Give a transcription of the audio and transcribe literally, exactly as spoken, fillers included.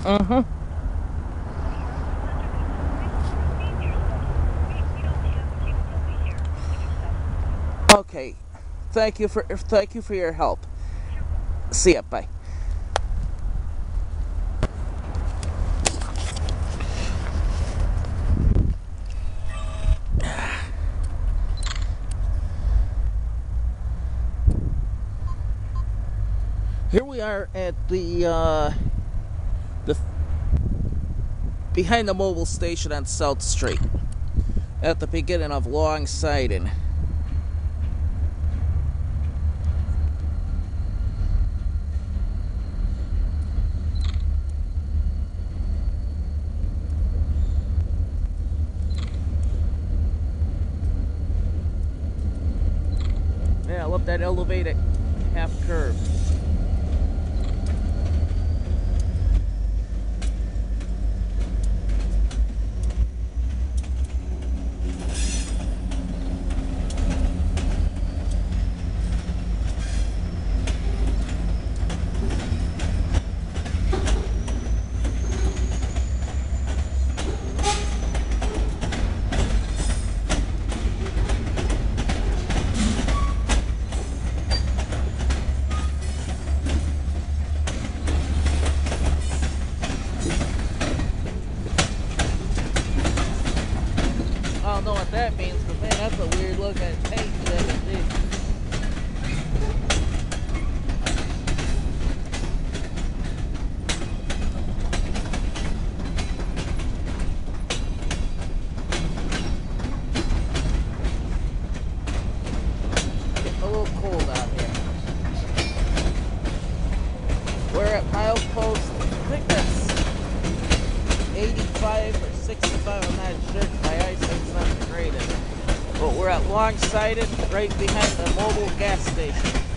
Mm-hmm. Okay. Thank you for thank you for your help. See ya. Bye. Here we are at the uh, the behind the mobile station on South Street at the beginning of Long Siding. Yeah, look, that elevated half curve. I don't know what that means, but man, that's a weird looking tank that it did. Getting a little cold out here. We're at milepost, I think that's eighty-five or sixty-five, I'm not sure, my eyesight's not great. But we're at Long Sided, right behind the mobile gas station.